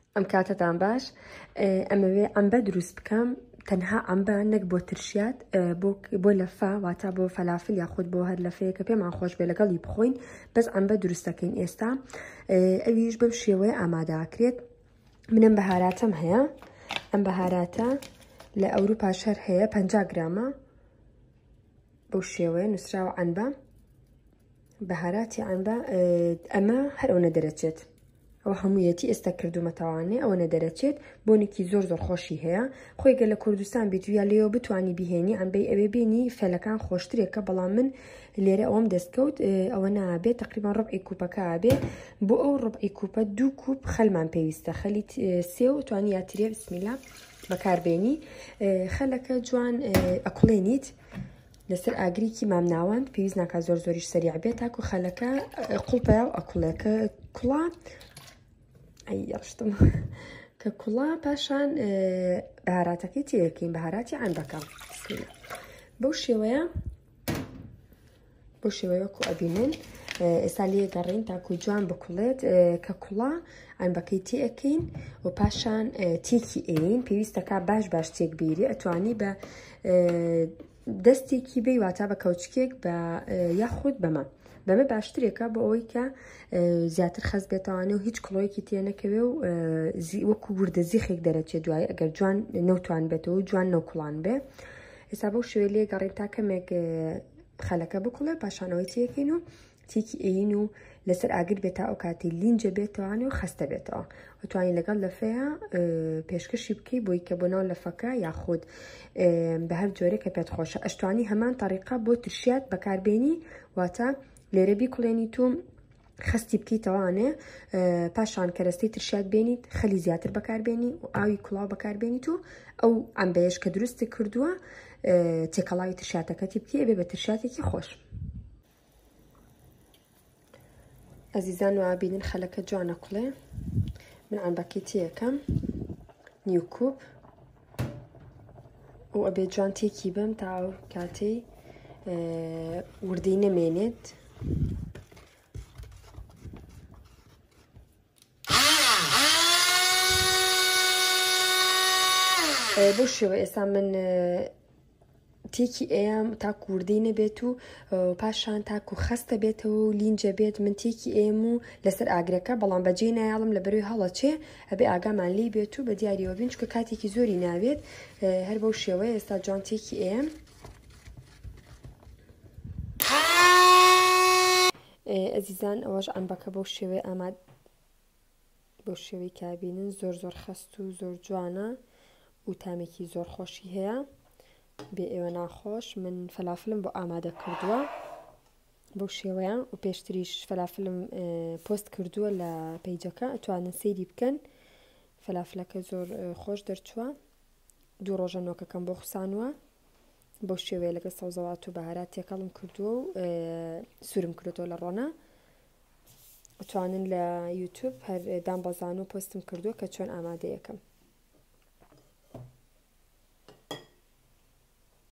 ئەم کاتتان باش ئەمەوێ ئەمبە دروست بکەم تەنها ئەمبە نەک بۆ ترشیات بۆ لەفا واتە بۆ فەلافل یاخود بۆ هەر لەفەیە کە پێمان خۆش بێ لەگەڵی بخۆین بەس ئەمبە دروست دەکەین ئێستا ئەویش بەم شێوەیە ئامادەکرێت منم بەهاراتەم هەیە ئەم بەهاراتە لە ئەوروپا شەر هەیە 50 گرامە بەو شێوەیە نووسراوە ئەنبە بەهاراتی ئەنبە ئەمە هەر ئەوە دەرەچێت ئەو هەموویەتی ئێستا کردومەتەوانێ ئەوە دەرەچێت بۆنێکی زۆر خۆشی هەیە خۆی گە لە کوردستان بیت یا لێەوە بتوانی بهێنی ئەمبەی ئەوێ بینی فەلەکان خۆشترێکە بەڵام من لێرە ئەوەم دەستکەوت ئەوە نابێت تقریبان ڕبعی کوپەکە ئابێ بۆ ئەو ڕبعی کوپە 2 کوپ خەلمان پێویستە خەلی سێ و توانی یاترێ بسمیلا بەکاربێنی خەلەکە جوان ئەکوڵێنیت لەسەر ئاگریکی مامناوەند پێویست ناکە زۆریش سەریع بێت تاکو خەلەکە قوڵپە و ئەکوڵەکە کوڵا ئەیڕشتم کە کوڵا پاشان بەهاراتەکەی تێەکەین بەهاراتی ئەنبەکە بەو شێوەیە وەکو ئەبینن ئێستا لێ گەڕین تاکو جوان بکوڵێت کە کوڵا ئەنبەکەی تێەکەین و پاشان تێکی ئەین پێویستەکە باش تێک بیری ئەتوانی بە دەستێکی بێ واتە بە کەوچکێک بە یاخود بەمە باشترێکە بۆ ئەوەی کە زیاتر خەز بێتوانێ و هیچ کڵۆیەکی تێنەکەوێ و وەکو وردە زیخێک دەرەچێت دوای ئەگەر جوان نەوتوان بێتەوە و جوان نەوکڵان بێ ئێستا بەو شوێ لێ گەڕین تا کەمێک خەلەکە بکوڵێ پاشانەوەی تێکەین و تێکی ئەین و لەسەر ئاگر بێت تا ئەو کاتی لینجە بێتەوانێ و خەستە بێتەوە وتوانین لەگەڵ لەفەیە پێشکەشی بکەی بۆی کە بۆ ناو لەفەکە یاخود بە هەر جۆرێک کە پێت خۆشە ئەشتوانی هەمان تاریقا بۆ ترشیات بەکاربێنی واتە لێرە بیکوڵێنی تو خستی بکەیتەوانێ پاشان کەرەستەی ترشیات بێنیت خەلی زیاتر بەکاربێنی و ئاوی کوڵاو بەکاربێنیت و ئەو ئەمبەیەش کە دروستی کردووە تێکەڵاوی ترشاتەکەتی بکەی ئەبێ بە ترشاتێکی خۆش ئەزیزان و ئابینن خەلەکە جوانە کوڵێ من ئەمبەکەی تێیەکەم نیوکوب و ئەبێ جوان تێکی بم تا ئەو کاتەی وردەی نەمێنێت بۆ شێوە ئێستا من تێکی ئەیەم تاکو وردەی نەبێت و پاشان تاکو خەستە بێتەوە و لینجە بێت من تێکی ئێم و لەسەر ئاگرەکە بەڵام بەجێ نایاڵم لە بەروی هەڵەچێ ئەبێ ئاگامان لێ بێت و بە دیاریەوە بین چکە کاتێکی زۆری ناوێت هەر بەو شێوەیە ئێستا جوان تێکی ئێم ئەزیزان ئەوەش ئەمبەکە بەو شێوەیە ئاماد بەو شێوەی کابینن زۆر خەست و زۆر جوانە و تامێکی زۆر خۆشی هەیە بێ ئێوە ناخۆش من فەلافلم بۆ ئامادە کردووە بەو شێوەیە و پێشتریش فەلافلم پۆست کردووە لە پەیجەکە ئەتوانن سەیری بکەن فەلافلەکە زۆر خۆش دەرچووە 2 ڕۆژە نۆکەکەم بۆ خوسانووە بەو شێوەیە لەگە سەوزەوات و بەهارات تێکەڵم کردووە و سوورم کردەوە لە ڕۆنە ئەتوانن لە یوتیوب هەر دامبەزان و پۆستم کردووە کە چۆن ئامادەیەکەم